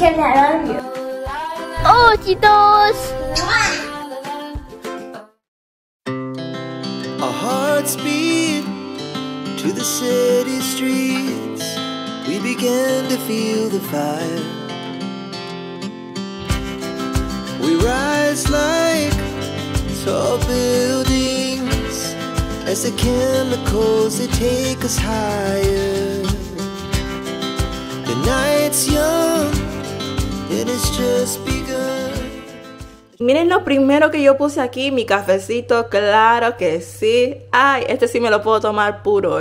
Because I love you. Oh, Cheetos! Our hearts beat to the city streets. We began to feel the fire. We rise like tall buildings as the chemicals they take us higher. The night's young and it's just begun. Miren lo primero que yo puse aquí, mi cafecito, claro que sí. Ay, este sí me lo puedo tomar puro,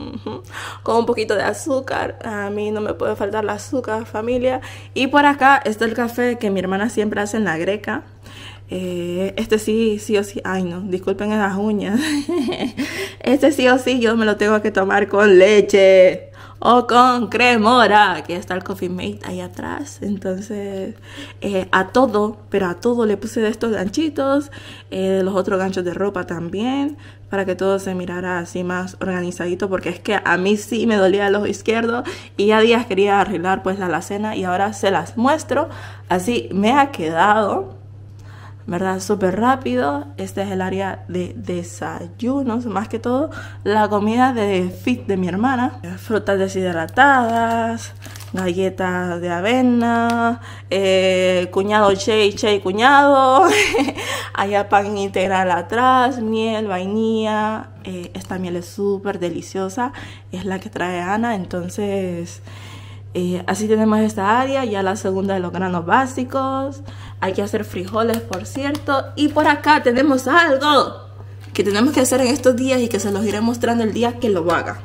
con un poquito de azúcar. A mí no me puede faltar el azúcar, familia. Y por acá está el café que mi hermana siempre hace en la greca. Este sí o sí. Ay, no, disculpen las uñas. Este sí o sí yo me lo tengo que tomar con leche o con cremora, que está el Coffee Mate ahí atrás. Entonces, a todo le puse de estos ganchitos, los otros ganchos de ropa también, para que todo se mirara así más organizadito, porque es que a mí sí me dolía el ojo izquierdo y ya días quería arreglar pues la alacena y ahora se las muestro. Así me ha quedado, ¿verdad? Súper rápido. Este es el área de desayunos, más que todo la comida de fit de mi hermana. Frutas deshidratadas, galletas de avena, cuñado Che cuñado. Allá pan integral atrás, miel, vainilla. Esta miel es súper deliciosa, es la que trae Ana. Entonces así tenemos esta área. Ya la segunda de los granos básicos. Hay que hacer frijoles, por cierto. Y por acá tenemos algo que tenemos que hacer en estos días y que se los iré mostrando el día que lo haga.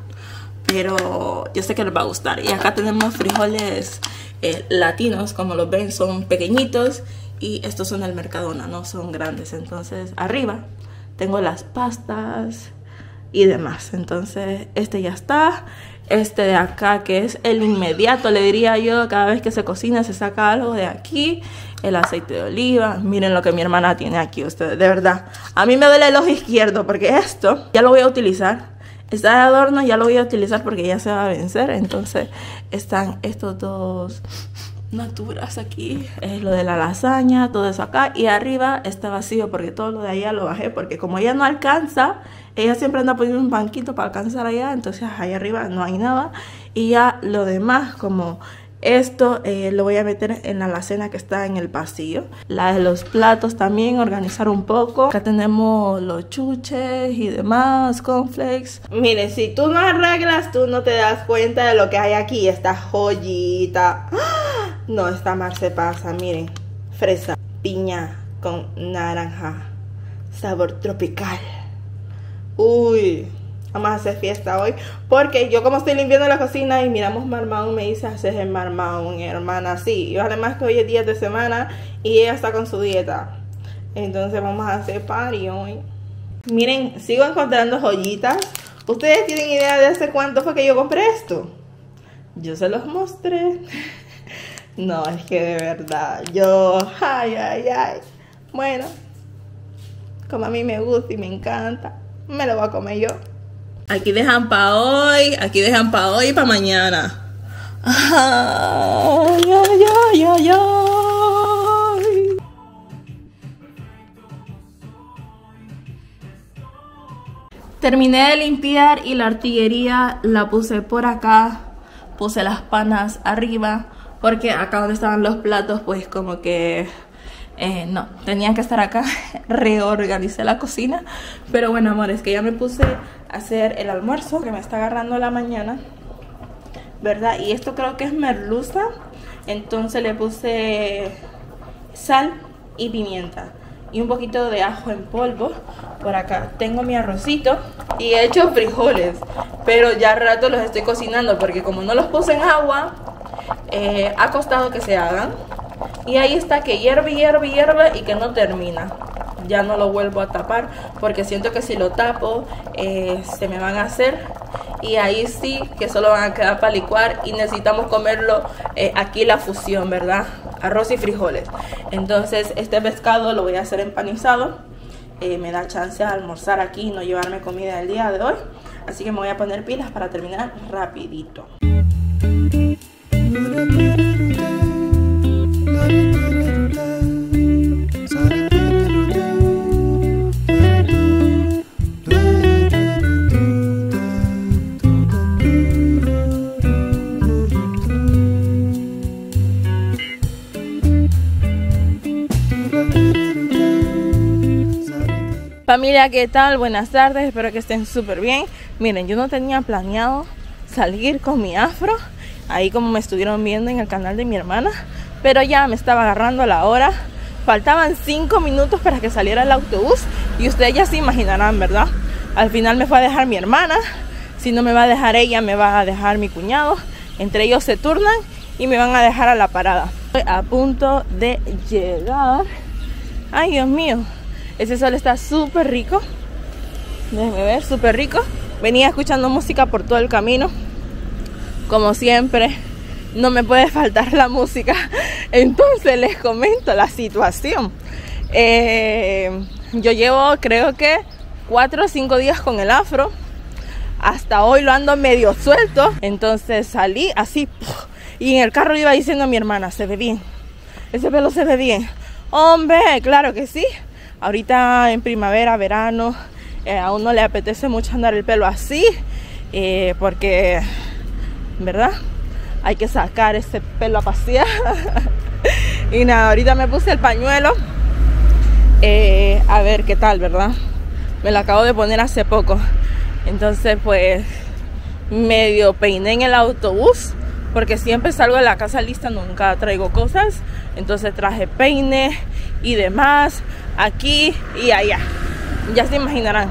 Pero yo sé que les va a gustar. Y acá tenemos frijoles latinos, como los ven, son pequeñitos. Y estos son del Mercadona, no son grandes. Entonces arriba tengo las pastas y demás. Entonces este ya está. Este de acá, que es el inmediato, le diría yo, cada vez que se cocina se saca algo de aquí. El aceite de oliva. Miren lo que mi hermana tiene aquí, ustedes, de verdad. A mí me duele el ojo izquierdo porque esto ya lo voy a utilizar. Está de adorno, ya lo voy a utilizar porque ya se va a vencer. Entonces están estos dos naturas aquí. Es lo de la lasaña, todo eso acá. Y arriba está vacío porque todo lo de allá lo bajé, porque como ella no alcanza, ella siempre anda poniendo un banquito para alcanzar allá. Entonces ahí arriba no hay nada. Y ya lo demás, como esto, lo voy a meter en la alacena que está en el pasillo. La de los platos también, organizar un poco. Acá tenemos los chuches y demás, cornflakes. Miren, si tú no arreglas, tú no te das cuenta de lo que hay aquí. Esta joyita. No, esta mar se pasa, miren. Fresa, piña con naranja. Sabor tropical. Uy, vamos a hacer fiesta hoy. Porque yo como estoy limpiando la cocina y miramos marmón, me dice hacer el marmón, hermana. Sí, y además que hoy es día de semana y ella está con su dieta. Entonces vamos a hacer party hoy. Miren, sigo encontrando joyitas. ¿Ustedes tienen idea de hace cuánto fue que yo compré esto? Yo se los mostré. No, es que de verdad, yo, ay. Bueno, como a mí me gusta y me encanta, me lo voy a comer yo. Aquí dejan para hoy, y para mañana. Ay. Terminé de limpiar y la artillería la puse por acá. Puse las panas arriba, porque acá donde estaban los platos, pues como que no, tenían que estar acá. Reorganicé la cocina. Pero bueno, amores, que ya me puse a hacer el almuerzo, que me está agarrando la mañana, ¿verdad? Y esto creo que es merluza. Entonces le puse sal y pimienta y un poquito de ajo en polvo. Por acá tengo mi arrocito y he hecho frijoles, pero ya al rato los estoy cocinando porque como no los puse en agua, ha costado que se hagan. Y ahí está, que hierve y que no termina. Ya no lo vuelvo a tapar porque siento que si lo tapo se me van a hacer. Y ahí sí que solo van a quedar para licuar y necesitamos comerlo aquí la fusión, ¿verdad? Arroz y frijoles. Entonces este pescado lo voy a hacer empanizado. Me da chance de almorzar aquí y no llevarme comida el día de hoy. Así que me voy a poner pilas para terminar rapidito. Familia, ¿qué tal? Buenas tardes, espero que estén súper bien. Miren, yo no tenía planeado salir con mi afro, ahí como me estuvieron viendo en el canal de mi hermana, pero ya me estaba agarrando la hora. Faltaban 5 minutos para que saliera el autobús y ustedes ya se imaginarán, ¿verdad? Al final me fue a dejar mi hermana, si no me va a dejar ella, me va a dejar mi cuñado. Entre ellos se turnan y me van a dejar a la parada. Estoy a punto de llegar. Ay, Dios mío. Ese sol está súper rico. Déjenme ver, súper rico. Venía escuchando música por todo el camino. Como siempre, no me puede faltar la música. Entonces les comento la situación. Yo llevo creo que 4 o 5 días con el afro. Hasta hoy lo ando medio suelto. Entonces salí así. Y en el carro iba diciendo a mi hermana, se ve bien. Ese pelo se ve bien. Hombre, claro que sí. Ahorita en primavera, verano, a uno le apetece mucho andar el pelo así, porque, ¿verdad? Hay que sacar ese pelo a pasear. Y nada, ahorita me puse el pañuelo, a ver qué tal, ¿verdad? Me lo acabo de poner hace poco. Entonces, pues, medio peiné en el autobús, porque siempre salgo de la casa lista, nunca traigo cosas. Entonces traje peine y demás, aquí y allá. Ya se imaginarán.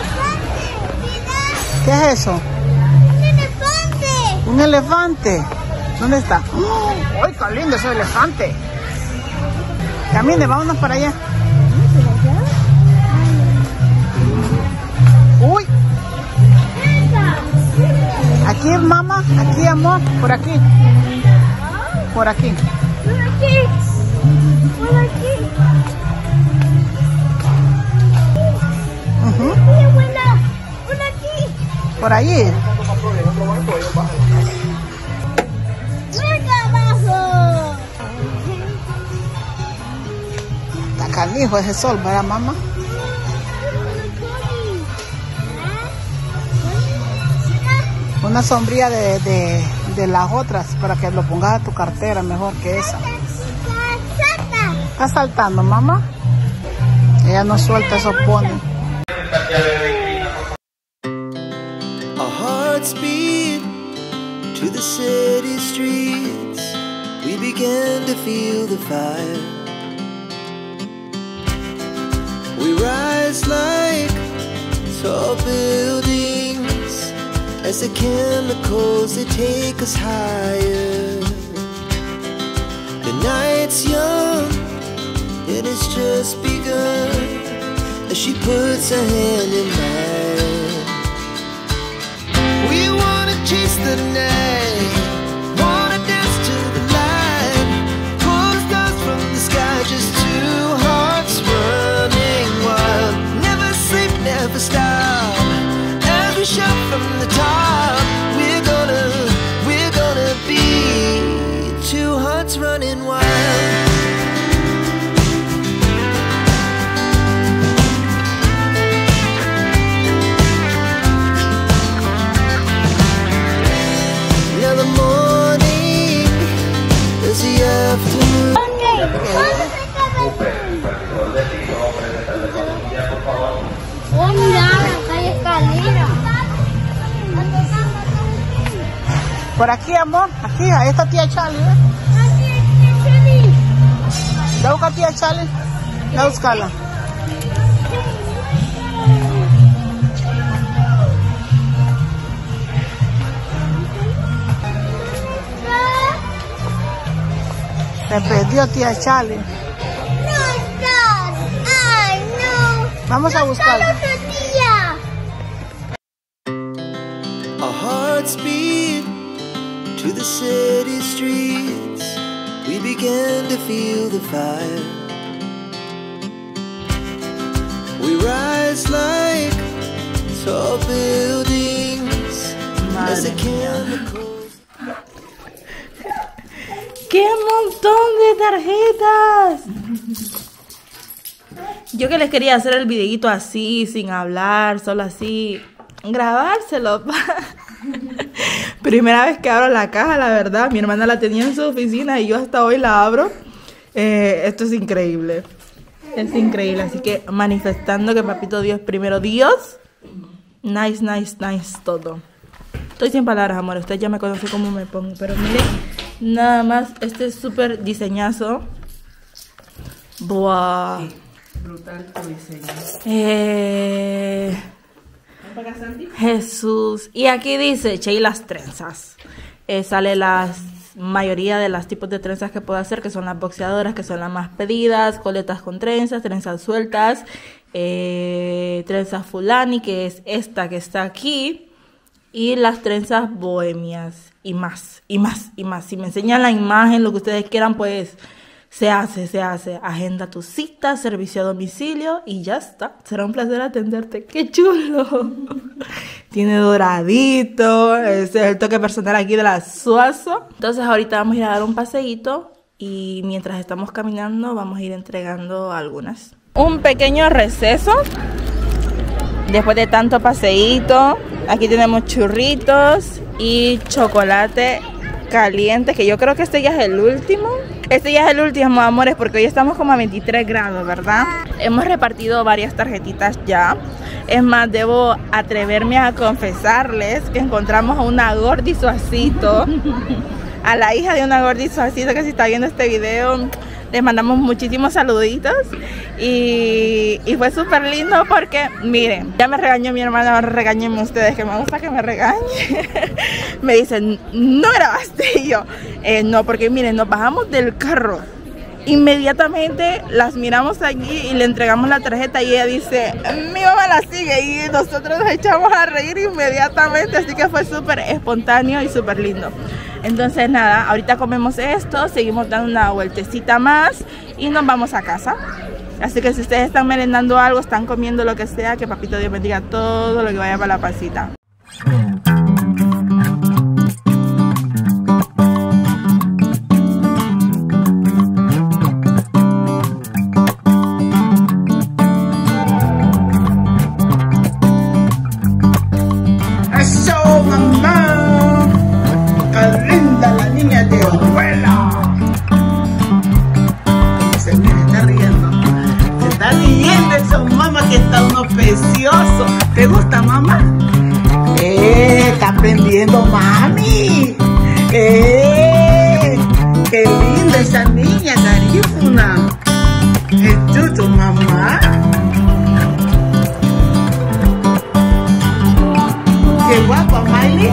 ¿Qué es eso? ¡Un elefante! ¿Un elefante? ¿Dónde está? ¡Uy, qué lindo ese elefante! Camine, vámonos para allá. ¡Uy! Aquí, mamá, aquí, amor, por aquí. Por aquí. ¡Por aquí! ¡Por aquí! ¡Sí, abuela! ¡Por aquí! Por allí. ¡Venga abajo! Está canijo ese sol, ¿verdad, mamá? Una sombría de las otras para que lo pongas a tu cartera mejor que esa. ¿Está saltando, mamá? Ella no suelta esos ponis. Our hearts beat to the city streets. We began to feel the fire. We rise like tall buildings as the chemicals, they take us higher. The night's young and it's just begun as she puts her hand in mine. We wanna chase the night, wanna dance to the light, pull the stars from the sky, just two hearts running wild. Never sleep, never stop, as we shout from the top. We're gonna be two hearts running wild. Now the morning is the afternoon. ¡Oh, mira! ¡Acá hay escalera! Por aquí, amor. Aquí, ahí está tía Charlie, ¿eh? ¿Ya busca tía Charlie? Ya buscarla. Se perdió tía Charlie. ¡No está! ¡Ay, no! Vamos a buscarla. ¡Está la tía! Our hearts beat to the city streets. We began to feel the fire. We rise like tall buildings as the chemicals. ¡Qué montón de tarjetas! Yo que les quería hacer el videito así, sin hablar, solo así, grabárselo. Primera vez que abro la caja, la verdad. Mi hermana la tenía en su oficina y yo hasta hoy la abro. Esto es increíble. Es increíble, así que manifestando que papito Dios primero Dios. Nice, nice, nice todo. Estoy sin palabras, amor. Usted ya me conoce cómo me pongo. Pero miren, nada más este súper diseñazo. Buah. Sí, brutal tu diseño. Jesús. Y aquí dice, Che, y las trenzas. Sale la mayoría de los tipos de trenzas que puedo hacer, que son las boxeadoras, que son las más pedidas, coletas con trenzas sueltas, trenzas fulani, que es esta que está aquí, y las trenzas bohemias, y más, y más, y más. Si me enseñan la imagen, lo que ustedes quieran, pues se hace. Agenda tu cita, servicio a domicilio y ya está. Será un placer atenderte. ¡Qué chulo! Tiene doradito. Ese es el toque personal aquí de la Suazo. Entonces ahorita vamos a ir a dar un paseíto y mientras estamos caminando vamos a ir entregando algunas. Un pequeño receso. Después de tanto paseíto, aquí tenemos churritos y chocolate caliente, que yo creo que este ya es el último. Este ya es el último, amores, porque hoy estamos como a 23 grados, ¿verdad? Hemos repartido varias tarjetitas ya. Es más, debo atreverme a confesarles que encontramos a una Gordi Suacito, a la hija de una Gordi Suacito que si está viendo este video, les mandamos muchísimos saluditos y fue súper lindo porque, miren, ya me regañó mi hermana, regáñenme ustedes, que me gusta que me regañen. Me dicen, no grabaste, y yo, no, porque miren, nos bajamos del carro, inmediatamente las miramos allí y le entregamos la tarjeta y ella dice, mi mamá la sigue, y nosotros nos echamos a reír inmediatamente, así que fue súper espontáneo y súper lindo. Entonces nada, ahorita comemos esto, seguimos dando una vueltecita más y nos vamos a casa. Así que si ustedes están merendando algo, están comiendo lo que sea, que papito Dios bendiga todo lo que vaya para la pancita. ¡Eso, mamá! ¡Qué linda la niña de abuela! Se me está riendo. Se está riendo eso, mamá, que está uno precioso. ¿Te gusta, mamá? Está aprendiendo, mami. ¡Qué linda esa niña, garífuna! ¡Qué chucho, mamá! ¡Qué guapa, Miley!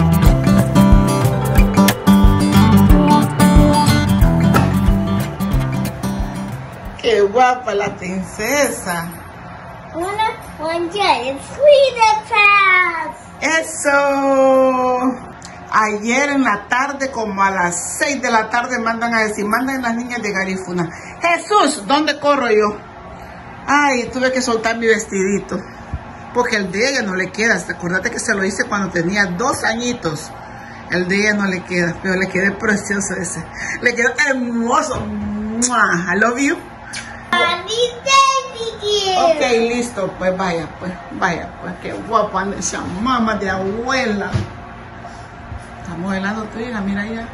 ¡Qué guapa la princesa! One day, it's Sweetie Pass. ¡Eso! Ayer en la tarde, como a las 6 de la tarde, mandan a decir, mandan las niñas de Garífuna. Jesús, ¿dónde corro yo? Ay, tuve que soltar mi vestidito. Porque el de ella no le queda. Acordate que se lo hice cuando tenía 2 añitos. El de ella no le queda, pero le quedé precioso ese. Le quedó hermoso. ¡Mua! I love you. Ok, listo, pues vaya, pues, qué guapa esa mamá de abuela. Estamos helando tu hija, mira ya.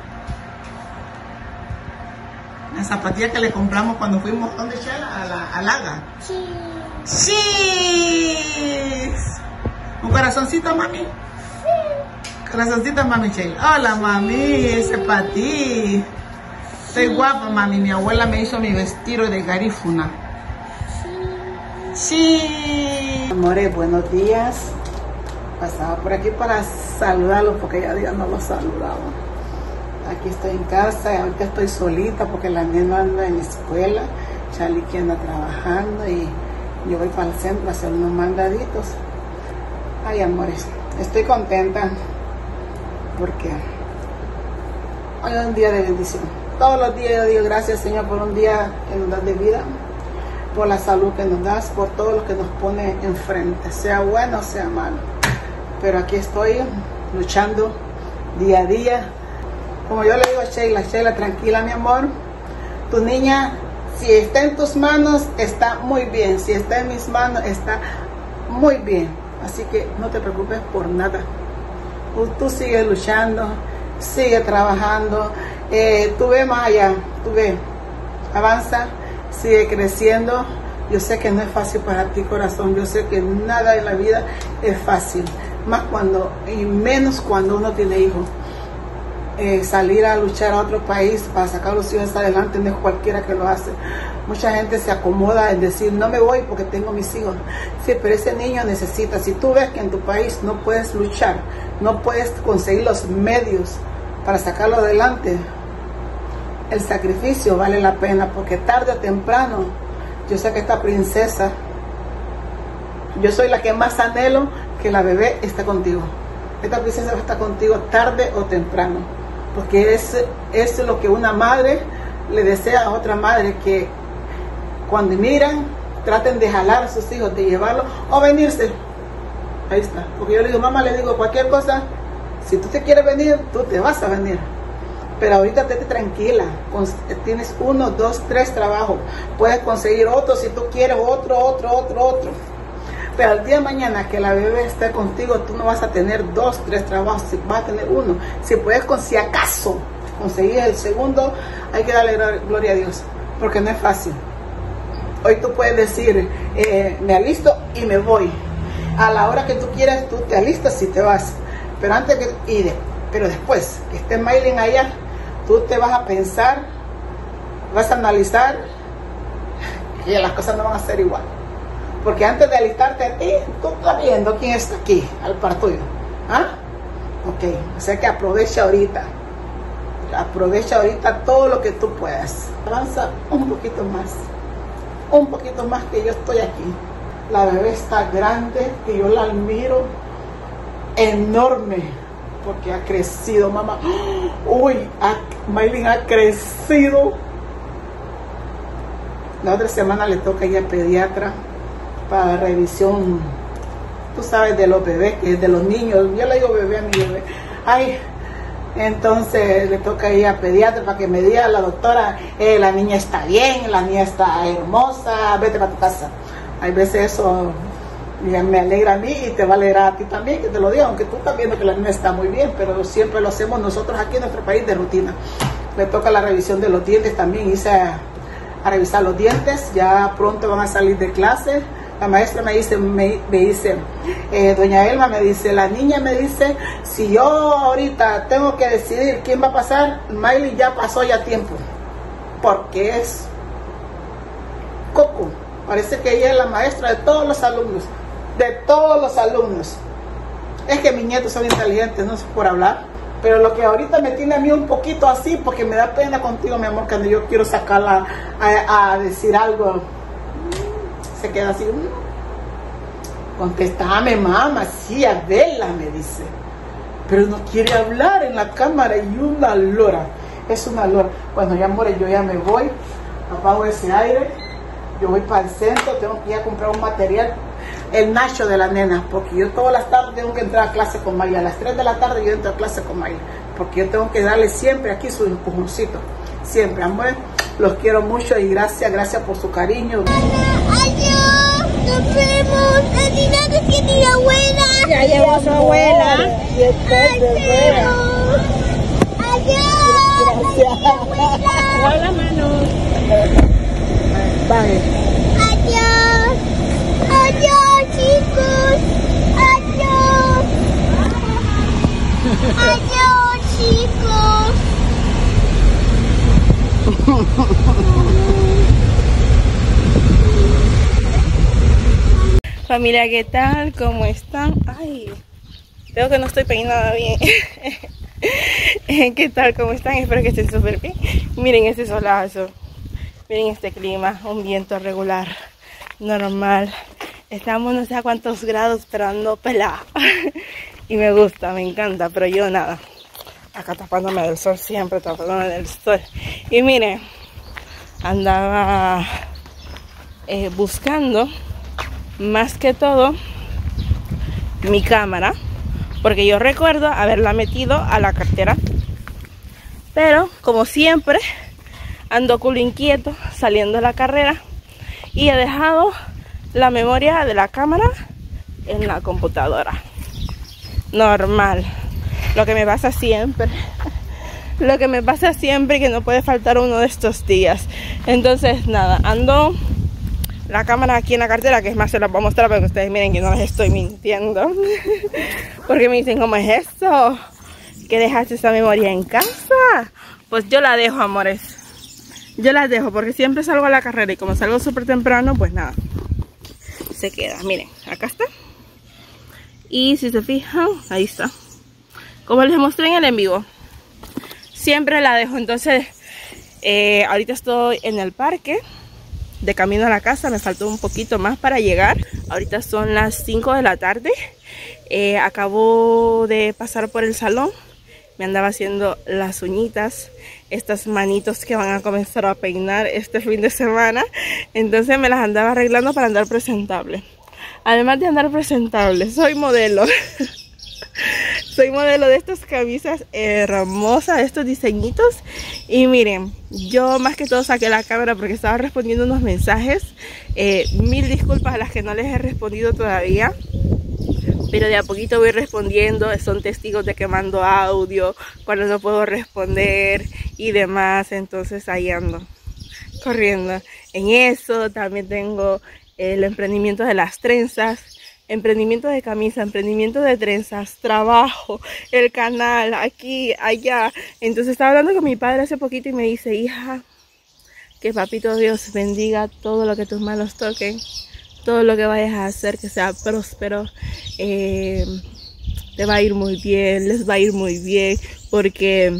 La zapatilla que le compramos cuando fuimos, ¿dónde, Chela? A Laga. Sí. ¡Sí! ¿Un corazoncito, mami? Sí. Corazoncito, mami, Chela. Hola, mami, ese para ti. Soy guapa, mami. Mi abuela me hizo mi vestido de garífuna. Sí. Amores, buenos días. Pasaba por aquí para saludarlos porque ya días no los saludaba. Aquí estoy en casa y ahorita estoy solita porque la nena anda en la escuela. Charlie que anda trabajando y yo voy para el centro a hacer unos mandaditos. Ay, amores, estoy contenta porque hoy es un día de bendición. Todos los días yo digo gracias, Señor, por un día que nos das de vida, por la salud que nos das, por todo lo que nos pone enfrente, sea bueno o sea malo. Pero aquí estoy luchando día a día. Como yo le digo a Sheila, tranquila, mi amor. Tu niña, si está en tus manos, está muy bien. Si está en mis manos, está muy bien. Así que no te preocupes por nada. Tú sigues luchando, sigue trabajando. Tú ve más allá, tú ve, avanza, sigue creciendo. Yo sé que no es fácil para ti, corazón. Yo sé que nada en la vida es fácil, más cuando, y menos cuando uno tiene hijos. Salir a luchar a otro país para sacar a los hijos adelante no es cualquiera que lo hace. Mucha gente se acomoda en decir, no me voy porque tengo mis hijos. Sí, pero ese niño necesita, si tú ves que en tu país no puedes luchar, no puedes conseguir los medios para sacarlo adelante, el sacrificio vale la pena, porque tarde o temprano, yo sé que esta princesa, yo soy la que más anhelo que la bebé esté contigo. Esta princesa va a estar contigo tarde o temprano, porque es lo que una madre le desea a otra madre, que cuando miran, traten de jalar a sus hijos, de llevarlos o venirse. Ahí está, porque yo le digo, mamá, le digo, cualquier cosa, si tú te quieres venir, tú te vas a venir. Pero ahorita estate tranquila, tienes 1, 2, 3 trabajos, puedes conseguir otro si tú quieres, otro. Pero al día de mañana que la bebé esté contigo, tú no vas a tener 2, 3 trabajos, vas a tener 1. Si puedes, si acaso, conseguir el segundo, hay que darle gloria a Dios, porque no es fácil. Hoy tú puedes decir, me alisto y me voy. A la hora que tú quieras, tú te alistas y te vas. Pero pero después que esté Maylin allá, tú te vas a pensar, vas a analizar que las cosas no van a ser igual. Porque antes de alistarte a ti, tú estás viendo quién está aquí, al par tuyo. ¿Ah? Ok, o sea que aprovecha ahorita todo lo que tú puedas. Avanza un poquito más que yo estoy aquí. La bebé está grande, que yo la admiro, enorme, porque ha crecido, mamá. Uy, Maylin ha crecido. La otra semana le toca ir al pediatra para revisión, tú sabes, de los bebés, que es de los niños. Yo le digo bebé a mi bebé. Ay, entonces le toca ir al pediatra para que me diga la doctora, la niña está bien, la niña está hermosa, vete para tu casa. Hay veces eso me alegra a mí y te va a alegrar a ti también, que te lo diga, aunque tú estás viendo que la niña está muy bien, pero siempre lo hacemos nosotros aquí en nuestro país de rutina. Me toca la revisión de los dientes también, hice a revisar los dientes, ya pronto van a salir de clase. La maestra me dice, doña Elma me dice, la niña me dice, si yo ahorita tengo que decidir quién va a pasar, Maylin ya pasó ya tiempo, porque es Coco. Parece que ella es la maestra de todos los alumnos, Es que mis nietos son inteligentes, no es por hablar, pero lo que ahorita me tiene a mí un poquito así, porque me da pena contigo, mi amor, cuando yo quiero sacarla a decir algo, se queda así, contéstame, mamá, sí, a verla, me dice, pero no quiere hablar en la cámara, y una lora, es una lora. Cuando ya muere, yo ya me voy, apago ese aire, yo voy para el centro, tengo que ir a comprar un material, el nacho de la nena, porque yo todas las tardes tengo que entrar a clase con Maya. A las 3 de la tarde yo entro a clase con Maya, porque yo tengo que darle siempre aquí su empujoncito, siempre, amor. Los quiero mucho y gracias por su cariño. Adiós, nos vemos. Adiós, que mi abuela. Ya llegó su abuela. Adiós. Gracias. La mano. Bye. Adiós. Adiós, chicos. Adiós. Adiós, chicos. Familia, ¿qué tal? ¿Cómo están? Ay, veo que no estoy peinada bien. ¿Qué tal? ¿Cómo están? Espero que estén súper bien. Miren este solazo. Miren este clima. Un viento regular. Normal. Estamos no sé a cuántos grados, pero ando pelada. Y me gusta, me encanta. Pero yo nada. Acá tapándome del sol, siempre tapándome del sol. Y miren, andaba buscando más que todo mi cámara, porque yo recuerdo haberla metido a la cartera, pero como siempre ando culo inquieto saliendo de la carrera y he dejado la memoria de la cámara en la computadora. Normal, lo que me pasa siempre. lo que me pasa siempre, que no puede faltar uno de estos días. Entonces nada, ando la cámara aquí en la cartera, que es más, se las voy a mostrar para que ustedes miren que no les estoy mintiendo. Porque me dicen, ¿cómo es eso? ¿Que dejaste esa memoria en casa? Pues yo la dejo, amores. Yo la dejo porque siempre salgo a la carrera y como salgo súper temprano, pues nada, se queda. Miren, acá está. Y si se fijan, ahí está. Como les mostré en el en vivo, siempre la dejo. Entonces, ahorita estoy en el parque, de camino a la casa. Me faltó un poquito más para llegar. Ahorita son las 5 de la tarde. Acabo de pasar por el salón. Me andaba haciendo las uñitas, estas manitos que van a comenzar a peinar este fin de semana. Entonces me las andaba arreglando para andar presentable. Además de andar presentable, soy modelo. Soy modelo de estas camisas hermosas, de estos diseñitos. Y miren, yo más que todo saqué la cámara porque estaba respondiendo unos mensajes. Mil disculpas a las que no les he respondido todavía, pero de a poquito voy respondiendo. Son testigos de que mando audio cuando no puedo responder y demás. Entonces ahí ando corriendo en eso. También tengo el emprendimiento de las trenzas, emprendimiento de camisa, emprendimiento de trenzas, trabajo, el canal, aquí, allá. Entonces estaba hablando con mi padre hace poquito y me dice, hija, que papito Dios bendiga todo lo que tus manos toquen, todo lo que vayas a hacer, que sea próspero, te va a ir muy bien, les va a ir muy bien, porque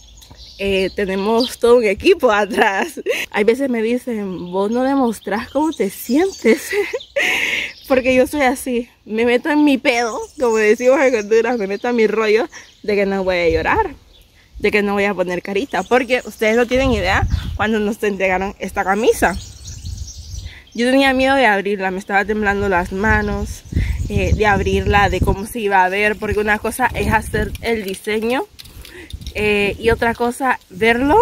tenemos todo un equipo atrás. Hay veces me dicen, vos no demostrás cómo te sientes. Porque yo soy así, me meto en mi pedo, como decimos en Honduras, me meto en mi rollo de que no voy a llorar, de que no voy a poner carita. Porque ustedes no tienen idea cuando nos entregaron esta camisa. Yo tenía miedo de abrirla, me estaba temblando las manos, de abrirla, de cómo se iba a ver. Porque una cosa es hacer el diseño y otra cosa verlo,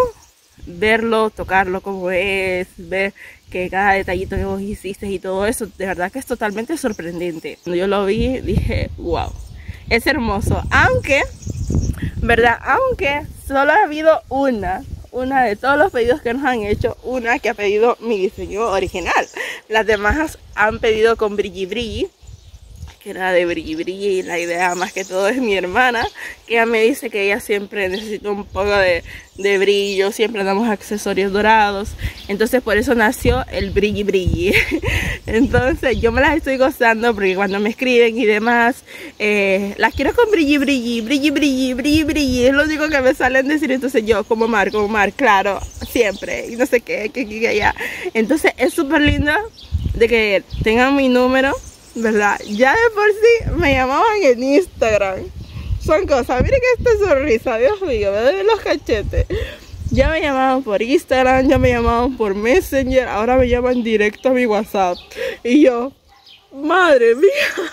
tocarlo como es, ver que cada detallito que vos hiciste y todo eso, de verdad que es totalmente sorprendente. Cuando yo lo vi dije, wow, es hermoso. Aunque, ¿verdad? Aunque solo ha habido una de todos los pedidos que nos han hecho, una que ha pedido mi diseño original. Las demás han pedido con brilli brilli, que era de brilli brilli, y la idea más que todo es mi hermana, que ella me dice que ella siempre necesita un poco de brillo, siempre damos accesorios dorados, entonces por eso nació el brilli brilli. Entonces yo me las estoy gozando porque cuando me escriben y demás, las quiero con brilli brilli, brilli brilli, brilli brilli, es lo único que me salen decir. Entonces yo como Mar, claro, siempre, y no sé qué, que allá. Entonces es súper lindo de que tengan mi número, ¿verdad? Ya de por sí me llamaban en Instagram. Son cosas, miren que esta sonrisa, Dios mío, me duelen los cachetes. Ya me llamaban por Instagram, ya me llamaban por Messenger, ahora me llaman directo a mi WhatsApp. Y yo, madre mía.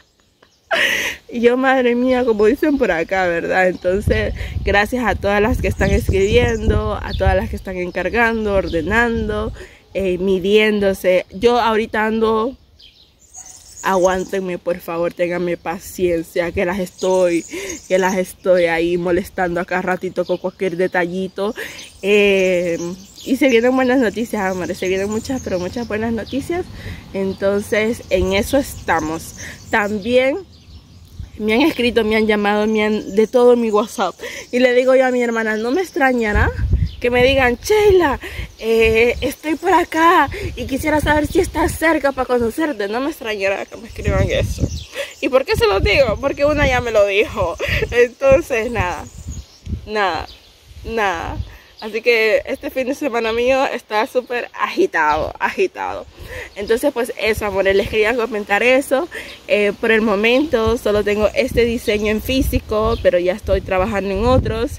Y yo, madre mía, como dicen por acá, ¿verdad? Entonces, gracias a todas las que están escribiendo, a todas las que están encargando, ordenando, midiéndose. Yo ahorita ando... Aguántenme, por favor, ténganme paciencia, que las estoy ahí molestando a cada ratito con cualquier detallito. Y se vienen buenas noticias, amores, se vienen muchas, pero muchas buenas noticias. Entonces, en eso estamos. También me han escrito, me han llamado, de todo mi WhatsApp. Y le digo yo a mi hermana, no me extrañará que me digan, Sheila, estoy por acá y quisiera saber si estás cerca para conocerte. No me extrañará que me escriban eso. ¿Y por qué se lo digo? Porque una ya me lo dijo. Entonces, nada. Así que este fin de semana mío está súper agitado. Entonces, pues eso, amores, les quería comentar eso. Por el momento solo tengo este diseño en físico, pero ya estoy trabajando en otros.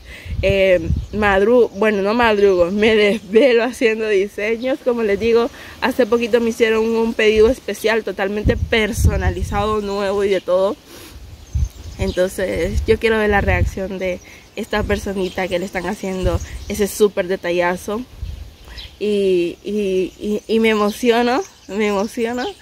No madrugo, me desvelo haciendo diseños. Como les digo, hace poquito me hicieron un pedido especial, totalmente personalizado, nuevo y de todo. Entonces yo quiero ver la reacción de esta personita que le están haciendo ese súper detallazo. Y me emociono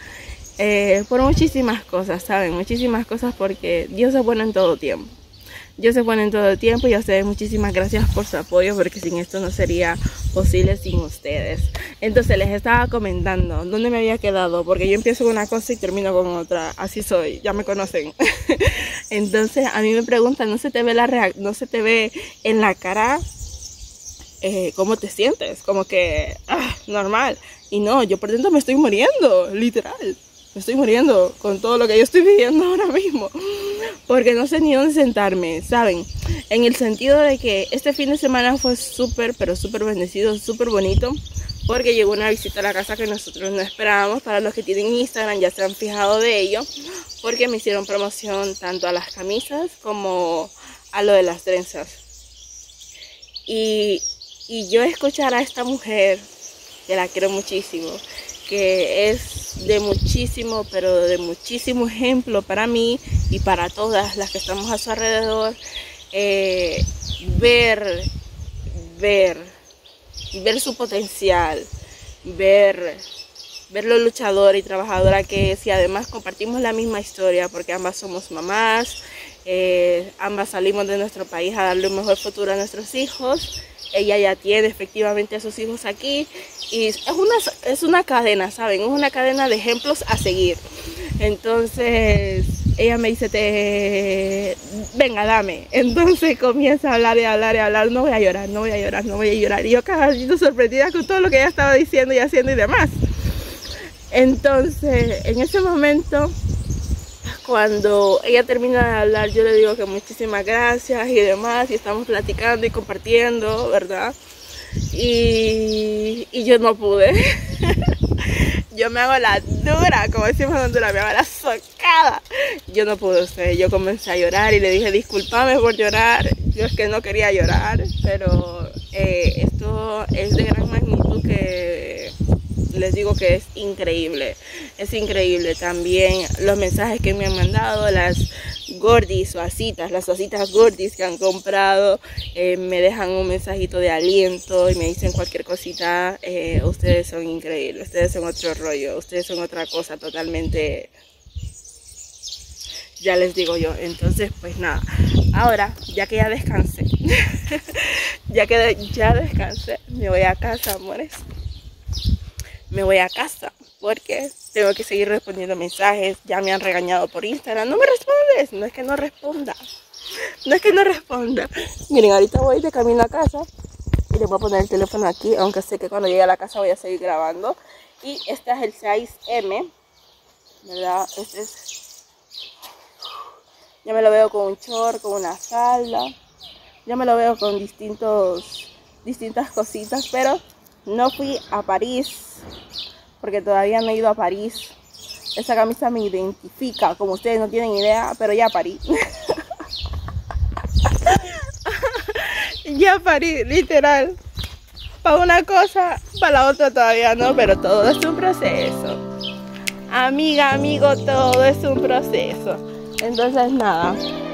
por muchísimas cosas, ¿saben? Muchísimas cosas, porque Dios es bueno en todo tiempo. Yo se ponen todo el tiempo y a ustedes muchísimas gracias por su apoyo, porque sin esto no sería posible sin ustedes. Entonces les estaba comentando dónde me había quedado, porque yo empiezo con una cosa y termino con otra. Así soy, ya me conocen. Entonces a mí me preguntan, ¿no se te ve en la cara cómo te sientes? Como que normal. Y no, yo por dentro me estoy muriendo, literal. Me estoy muriendo con todo lo que yo estoy viviendo ahora mismo, porque no sé ni dónde sentarme, ¿saben? En el sentido de que este fin de semana fue súper, pero súper bendecido, súper bonito, porque llegó una visita a la casa que nosotros no esperábamos. Para los que tienen Instagram ya se han fijado de ello, porque me hicieron promoción tanto a las camisas como a lo de las trenzas. Y yo escuchar a esta mujer, que la quiero muchísimo, que es de muchísimo, pero de muchísimo ejemplo para mí y para todas las que estamos a su alrededor, ver su potencial, ver lo luchadora y trabajadora que es, y además compartimos la misma historia, porque ambas somos mamás, ambas salimos de nuestro país a darle un mejor futuro a nuestros hijos. Ella ya tiene efectivamente a sus hijos aquí y es una cadena, ¿saben? Es una cadena de ejemplos a seguir. Entonces ella me dice, venga, dame. Entonces comienza a hablar y hablar y hablar, no voy a llorar, no voy a llorar, no voy a llorar. Y yo cada vez sorprendida con todo lo que ella estaba diciendo y haciendo y demás. Entonces en ese momento, cuando ella termina de hablar, yo le digo que muchísimas gracias y demás, y estamos platicando y compartiendo, ¿verdad? Y yo no pude. Yo me hago la dura, como decimos en Honduras, me hago la socada. Yo no pude, yo comencé a llorar y le dije, discúlpame por llorar. Yo es que no quería llorar, pero esto es de gran magnitud, que les digo que es increíble también los mensajes que me han mandado, las gordis, las ositas gordis que han comprado, me dejan un mensajito de aliento y me dicen cualquier cosita, ustedes son increíbles, ustedes son otro rollo, ustedes son otra cosa totalmente, ya les digo yo. Entonces pues nada, ahora ya que ya descansé, ya descansé, me voy a casa, amores. Me voy a casa porque tengo que seguir respondiendo mensajes. Ya me han regañado por Instagram. No me respondes. No es que no responda. Miren, ahorita voy de camino a casa y les voy a poner el teléfono aquí, aunque sé que cuando llegue a la casa voy a seguir grabando. Y este es el 6M, ¿verdad? Este es... Ya me lo veo con un short, con una falda. Ya me lo veo con distintas cositas, pero no fui a París, porque todavía no he ido a París. Esa camisa me identifica, como ustedes no tienen idea, pero ya parí. Ya parí, literal. Para una cosa, para la otra todavía no, pero todo es un proceso. Amiga, amigo, todo es un proceso. Entonces nada,